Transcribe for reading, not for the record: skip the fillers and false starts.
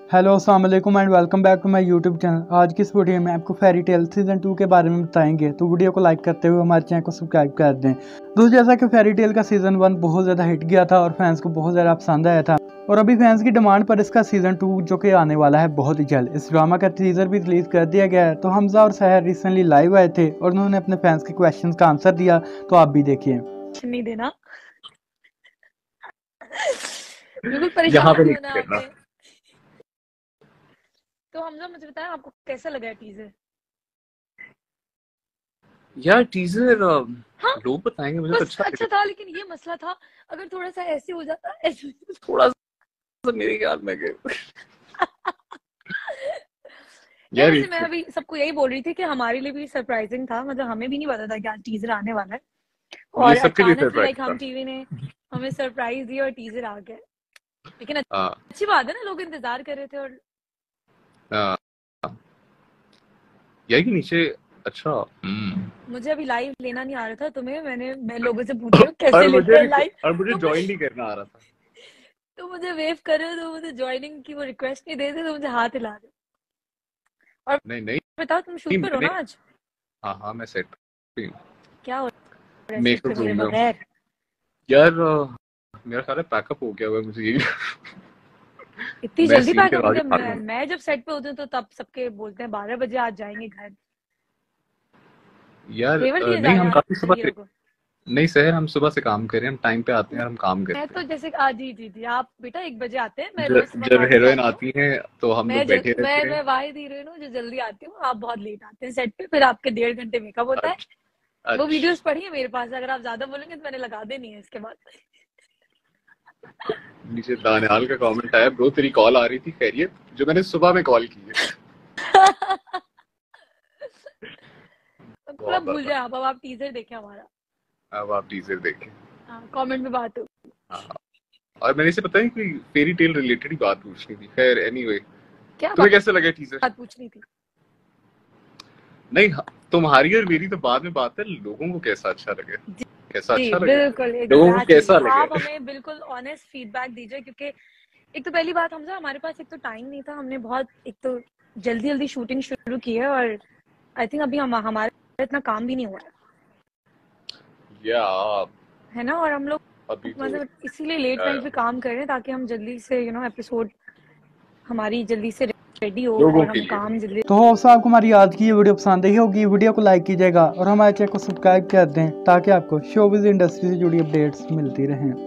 Hello अस्सलाम वालेकुम and welcome back to my YouTube channel. आज की इस वीडियो में आपको फेरी टेल सीजन 2 के बारे में बताएंगे, तो वीडियो को लाइक करते हुए हमारे चैनल को सब्सक्राइब कर दें। दोस्तों, जैसा कि फेरी टेल का सीजन 1 बहुत ज़्यादा हिट गया था और फैंस को बहुत ज़्यादा पसंद आया था, और अभी फैंस की डिमांड पर इसका सीजन 2 जो कि आने वाला है बहुत ही जल्द, इस ड्रामा का टीजर भी रिलीज कर दिया गया है। तो हमजा और सहर रिसेंटली लाइव आए थे और उन्होंने अपने फैंस के क्वेश्चन का आंसर दिया, तो आप भी देखिए। नहीं देना बिल्कुल परेशान यहाँ पे नहीं नहीं होना करना। आपने। तो हमजा, मुझे बताएं आपको कैसा लगा है टीजर? यार टीजर हाँ, लोग बताएंगे, मुझे तो बस अच्छा अच्छा लगा। था, लेकिन ये मसला था अगर थोड़ा सा ऐसे हो जाता ऐसे थोड़ा सा मेरे ख्याल में कि यार यार वैसे मैं अभी सबको यही बोल रही थी कि हमारे लिए भी सरप्राइजिंग था, मतलब हमें भी नहीं पता था कि आज टीजर आने वाला है ये और सबके लिए अचानक से सरप्राइज था। हम टीवी ने हमें सरप्राइज दिया और टीजर आ गया। लेकिन हाँ अच्छी बात है ना, लोग इंतजार कर रहे थे। और हाँ, यार के नीचे अच्छा मुझे अभी लाइव लेना नहीं आ रहा था तुम्हें, मैं लोगों से पूछ रही हूँ कैसे और लेते हैं लाइव। मुझे तो ज्वाइन नहीं करना आ रहा था। तो मुझे वेव कर रहे हो, तो मुझे ज्वाइनिंग की वो रिक्वेस्ट नहीं दे रहे, तो मुझे हाथ हिला रहे हो। और नहीं बताओ, तुम शूट पर हो ना मैंने आज? हाँ मैं सेट पे क्या हो रहा है सेट पे मेकअप मेरे रूम में हूँ। बगैर? यार मेरा ख्याल है पैकअप हो गया हुआ है, मुझे यही इतनी मैं जल्दी सीन के पैकअप हो आगे गया? भाग रहा हूँ। मैं जब सेट पे होती हूँ तो तब सबके बोलते हैं 12 बजे आज जाएंगे घर। यार फेवर दिए जा नहीं, रहे हम हैं काफी आजकल सुबह से हीरो को। नहीं शहर, हम सुबह से काम कर रहे हैं, हम टाइम पे आते हैं और हम काम मैं करते तो हैं। जैसे आज जी आप बेटा 1 बजे आते हैं, मैं रोज सुबह जब 9 बजे हीरोइन आती हूँ। आती है तो हम लोग बैठे रहते हैं। मैं वाहिद हीरोइन हूँ जो जल्दी आती हूँ, आप बहुत लेट आते हैं सेट पे, फिर आपके 1.5 घंटे मेकअप होता है। अच्छा वो वीडियोस अच्छा, पड़ी है मेरे पास, अगर आप ज्यादा बोलेंगे तो मैंने लगा देनी है इसके बाद। नीचे दानियाल का कमेंट आया, ब्रो तेरी कॉल आ रही थी खैरियत, जो मैंने सुबह में कॉल की है। पूरा बहुत भूल ज्यादा। जाए आप, अब आप टीजर देखें हमारा। अब आप टीजर देखें। हाँ, कमेंट में बात हो। हाँ, और मैंने इसे पता है कोई फेरी टेल रिलेटेड ही बात पूछनी थी। खैर एनीवे, क्या तुम्हें कैसे लगा टीजर? बात पूछनी थी? नहीं तुम्हारी और मेरी तो बाद में बात है, लोगों को कैसा अच्छा लगे, कैसा जी अच्छा लगे, बिल्कुल, लोगों को एग्जैक्टली। कैसा लगे। आप हमें बिल्कुल ऑनेस्ट फीडबैक दीजिए, क्योंकि एक तो पहली बात हमसे, हमारे पास एक तो टाइम नहीं था, हमने बहुत एक तो जल्दी जल्दी शूटिंग शुरू की है, और आई थिंक अभी हमारा इतना काम भी नहीं हुआ या है ना। और हम लोग अभी तो मतलब इसीलिए लेट नाइट पे काम कर रहे हैं, ताकि हम जल्दी से एपिसोड हमारी जल्दी से रेडी हो लोगों और के हम लिए। काम जल्दी। तो होप्स आपको हमारी आज की ये वीडियो पसंद आई होगी। वीडियो को लाइक कीजिएगा और हमारे चैनल को सब्सक्राइब कर दें, ताकि आपको शोबिज़ इंडस्ट्री से जुड़ी अपडेट्स मिलती रहें।